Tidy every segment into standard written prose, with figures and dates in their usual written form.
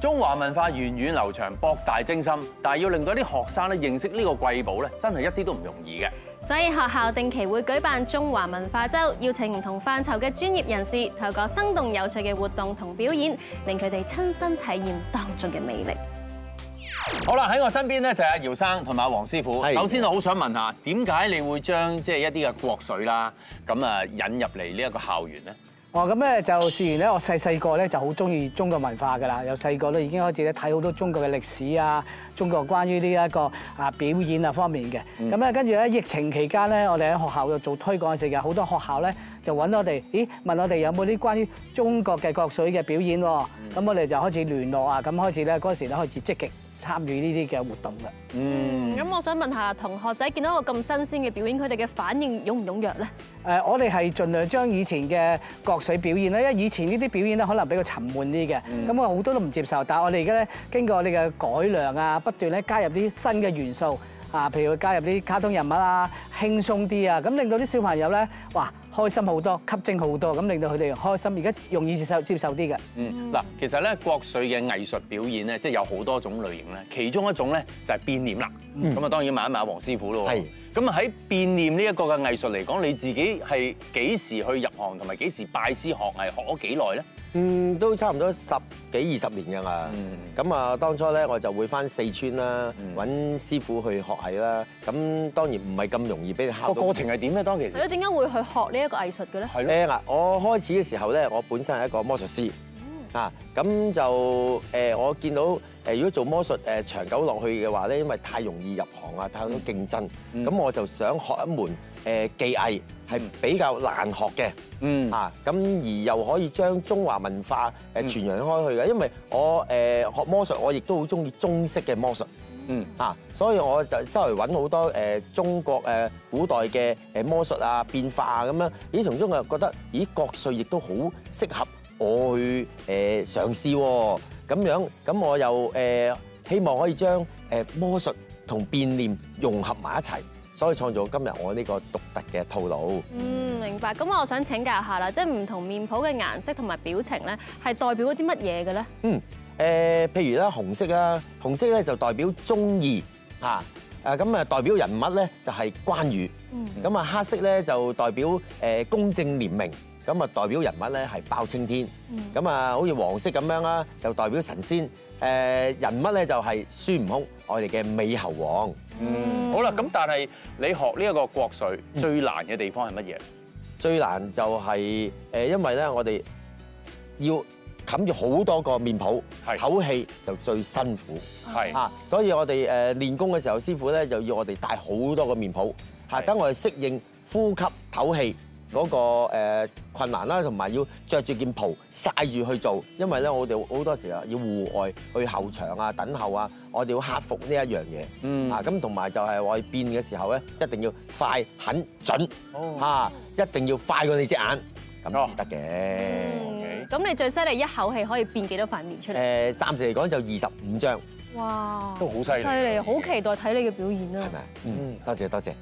中華文化源遠流長、博大精深，但係要令到啲學生咧認識呢個瑰寶咧，真係一啲都唔容易嘅。 所以學校定期會舉辦中華文化週，邀請唔同範疇嘅專業人士，透過生動有趣嘅活動同表演，令佢哋親身體驗當中嘅魅力。 好啦，喺我身邊咧就係阿姚生同埋阿黃師傅。首先我好想問下，點解你會將即係一啲嘅國粹啦，咁啊引入嚟呢一個校園咧？ 哦，咁咧就事緣咧，我細個咧就好中意中國文化㗎啦，由細個咧已經開始咧睇好多中國嘅歷史啊，中國關於呢一個表演啊方面嘅。咁咧跟住咧疫情期間咧，我哋喺學校度做推廣嘅時候，好多學校咧就揾我哋，問我哋有冇啲關於中國嘅國粹嘅表演喎。咁我哋就開始聯絡啊，咁開始咧嗰時咧開始積極參與呢啲嘅活動嘅。 咁我想問下同學仔見到一個咁新鮮嘅表演，佢哋嘅反應踴唔踴躍咧？ 我哋係盡量將以前嘅國粹表現咧，因為以前呢啲表演咧可能比較沉悶啲嘅，咁我好多都唔接受。但係我哋而家咧經過我哋嘅改良啊，不斷咧加入啲新嘅元素啊，譬如加入啲卡通人物啊，輕鬆啲啊，咁令到啲小朋友咧，哇開心好多，吸睛好多，咁令到佢哋開心，而家容易接受啲嘅。 嗱，其實咧國粹嘅藝術表演咧，即係有好多種類型咧，其中一種咧就係變臉啦。咁啊，當然問一問阿黃師傅咯。係。咁啊喺變臉呢一個嘅藝術嚟講，你自己係幾時去入行，同埋幾時拜師學藝，學咗幾耐咧？ 都差唔多10幾20年㗎啦。咁啊，當初咧我就會返四川啦，揾師傅去學藝啦。咁當然唔係咁容易俾你考到。 個過程係點咧？當其時係咯，點解會去學呢一個藝術嘅咧？ 係咯。我開始嘅時候咧，我本身係一個魔術師。咁就我見到如果做魔術長久落去嘅話咧，因為太容易入行啊，太多競爭，咁我就想學一門技藝係比較難學嘅，咁而又可以將中華文化傳揚開去嘅，因為我學魔術我亦都好中意中式嘅魔術，所以我就周圍揾好多中國古代嘅魔術啊變化啊咁樣，從中我又覺得國粹亦都好適合我去嘗試喎，咁樣咁我又希望可以將魔術同變臉融合埋一齊，所以創造今日我呢個獨特嘅套路。 明白。咁我想請教下啦，即係唔同面譜嘅顏色同埋表情咧，係代表咗啲乜嘢嘅咧？ 譬如啦，紅色啦，紅色咧就代表忠義咁啊代表人物咧就係關羽，咁啊黑色咧就代表公正廉明。咁啊，代表人物咧係包青天，咁啊，好似黃色咁樣啦，就代表神仙。人物咧就係孫悟空，我哋嘅美猴王。 好啦，咁但係你學呢一個國粹最難嘅地方係乜嘢？ 最難就係因為咧我哋要冚住好多個面譜，唞氣就最辛苦。所以我哋練功嘅時候，師傅咧就要我哋帶好多個面譜，等我哋適應呼吸唞氣嗰個困難啦，同埋要着住件袍曬住去做，因為咧我哋好多時啊要戶外去後場啊等候啊，我哋要克服呢一樣嘢。咁同埋就係我哋變嘅時候咧，一定要快、狠、準，一定要快過你隻眼，咁先得嘅。 咁你最犀利一口氣可以變幾多塊面出嚟？ 暫時嚟講就25張。 哇！ 都好犀利。 犀利，好期待睇你嘅表演啊！ 係咪？多謝多謝。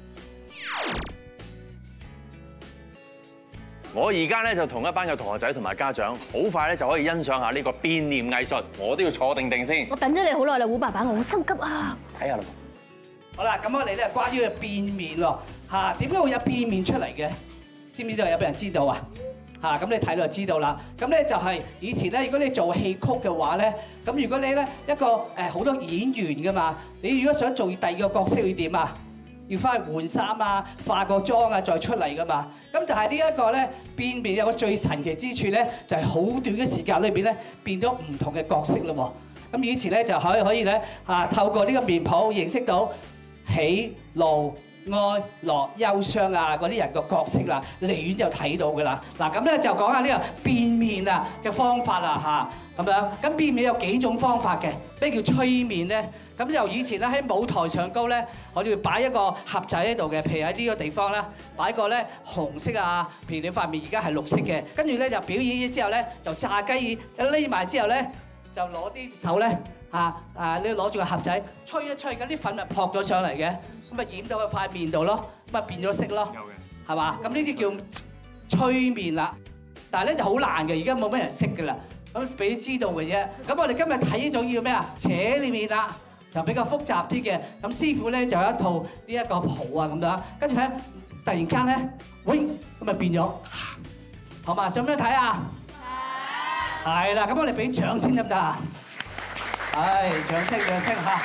我而家咧就同一班嘅同學仔同埋家長，好快咧就可以欣賞下呢個變臉藝術。我都要坐定定先。 我等咗你好耐啦，胡爸爸，我好心急啊！ 睇下啦。 好啦，咁我哋咧關於變面喎點解會有變面出嚟嘅？知唔知道有冇人知道啊？咁你睇到就知道啦。咁咧就係以前咧，如果你做戲曲嘅話咧，咁如果你咧一個好多演員噶嘛，你如果想做第二個角色會點啊？要翻去換衫啊、化個妝啊，再出嚟噶嘛。咁就係呢一個咧變面有個最神奇之處咧，就係好短嘅時間裏邊咧變咗唔同嘅角色咯喎。咁以前咧就可以咧透過呢個面譜認識到喜怒哀樂憂傷啊嗰啲人個角色啦，離遠就睇到噶啦。嗱咁咧就講下呢個變面啊嘅方法啦咁樣。咁變面有幾種方法嘅，咩叫吹面咧？咁由以前咧喺舞台上高咧，我哋會擺一個盒仔喺度嘅，譬如喺呢個地方咧擺個咧紅色啊，譬如你塊面而家係綠色嘅，跟住咧就表演之後咧就炸雞，匿埋之後咧就攞啲手咧你攞住個盒仔吹一吹，咁啲粉咪撲咗上嚟嘅，咁咪染到佢塊面度咯，咁咪變咗色咯，係嘛？咁呢啲叫吹面啦，但係咧就好難嘅，而家冇乜人識㗎啦。 咁俾你知道嘅啫。咁我哋今日睇呢種叫咩啊？扯裏面啦，就比較複雜啲嘅。咁師傅咧就有一套呢一個袍啊咁樣，跟住咧突然間咧，喂咁咪變咗，好嘛？想唔想睇啊？係啦，咁我哋俾掌聲得唔得啊？係，掌聲嚇！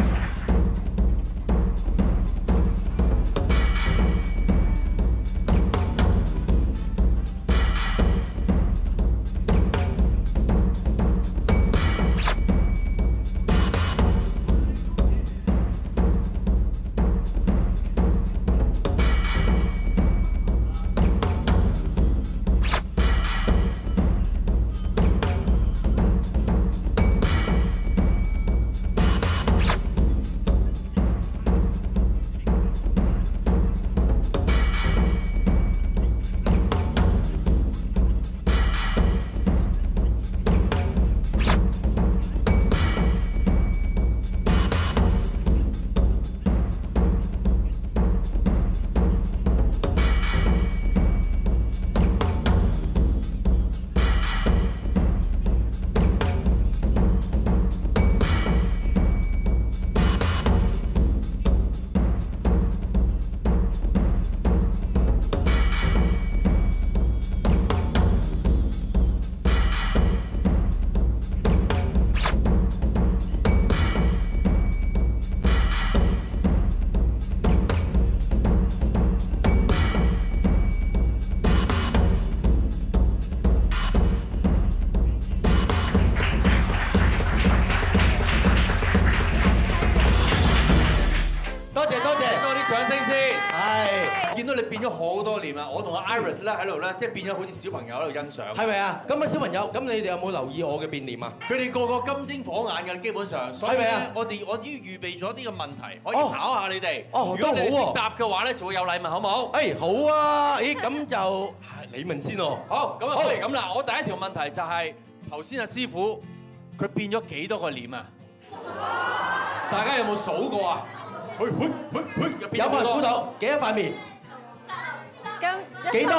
見到你變咗好多年啦，我同阿 Iris 咧喺度咧，即係變咗好似小朋友喺度欣賞。 係咪啊？咁啊，小朋友，咁你哋有冇留意我嘅變臉啊？ 佢哋個個金睛火眼㗎，基本上。所以咧，我已經預備咗啲嘅問題，可以考下你哋。 哦， 如果你哋識答嘅話咧，就會有禮物，好唔好？ 誒，好啊！咦，咁就你問先喎。 好，咁啊，不如咁啦。我第一條問題就係頭先阿師傅佢變咗幾多個臉啊？大家有冇數過啊？有冇人估到幾多塊面？幾多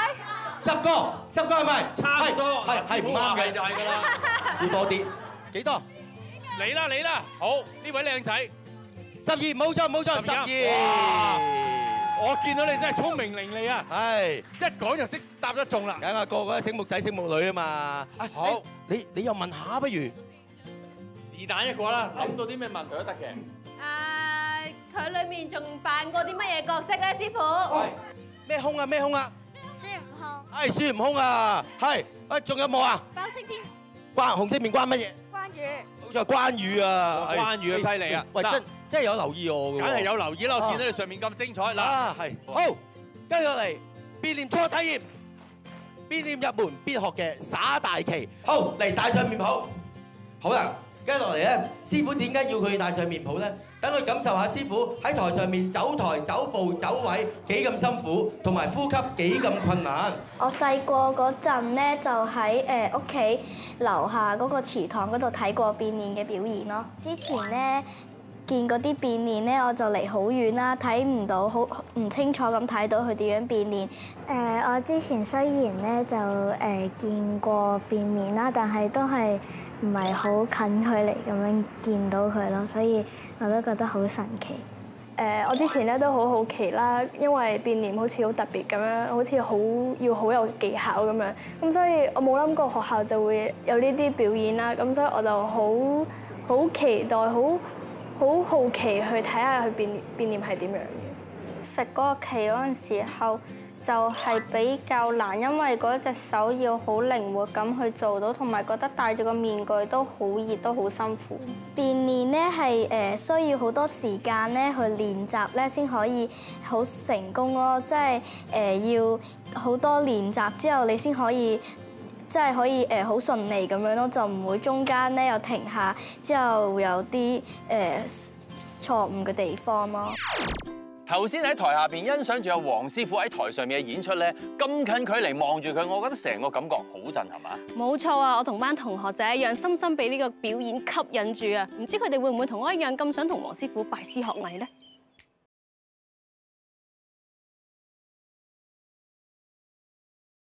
？10個係咪？ 差唔多， 係唔啱嘅就係㗎啦。 要多啲。幾多？ 嚟啦！好，呢位靚仔 ，12，冇錯，12。 我見到你真係聰明伶俐啊！ 係， 一講就即答得中啦。 梗係個個都醒目仔醒目女啊嘛。 好， 你又問下不如？ 是但一個啦，諗到啲咩問題都得嘅。 佢裏面仲扮過啲乜嘢角色咧，師傅？ 咩空啊？ 孫悟空。 係孫悟空啊！係，喂，仲有冇啊？ 包青天。 關紅色面關乜嘢？ 關羽。 好似係關羽啊！ 關羽啊，犀利啊！ 喂，真係有留意我㗎喎。 梗係有留意啦，我見到你上面咁精彩嗱。 啊，係。好，跟住落嚟變臉初體驗，變臉入門必學嘅耍大旗。好，嚟戴上面譜。好啦，跟住落嚟咧，師傅點解要佢戴上面譜咧？等佢感受下師傅喺台上面走台、走步、走位幾咁辛苦，同埋呼吸幾咁困難。 我細個嗰陣咧，就喺屋企樓下嗰個祠堂嗰度睇過變臉嘅表演咯。之前咧見嗰啲變臉咧，我就離好遠啦，睇唔到，好唔清楚咁睇到佢點樣變臉。 我之前雖然咧就見過變臉啦，但係都係唔係好近距離咁樣見到佢咯，所以我都覺得好神奇。 我之前咧都好好奇啦，因為變臉好似好特別咁樣，好似要好有技巧咁樣，咁所以我冇諗過學校就會有呢啲表演啦，咁所以我就好期待，好好奇去睇下佢變臉係點樣嘅。 揈嗰個旗嗰陣時候就係比較難，因為嗰隻手要好靈活咁去做到，同埋覺得戴住個面具都好熱，都好辛苦。 變臉咧係需要好多時間咧去練習咧先可以好成功咯，即係要好多練習之後你先可以。即係可以好順利咁樣咯，就唔會中間咧又停下，之後會有啲錯誤嘅地方咯。 頭先喺台下邊欣賞住阿黃師傅喺台上面嘅演出咧，咁近距離望住佢，我覺得成個感覺好震，係嘛？ 冇錯啊！我同班同學仔一樣，深深被呢個表演吸引住啊！唔知佢哋會唔會同我一樣咁想同黃師傅拜師學藝咧？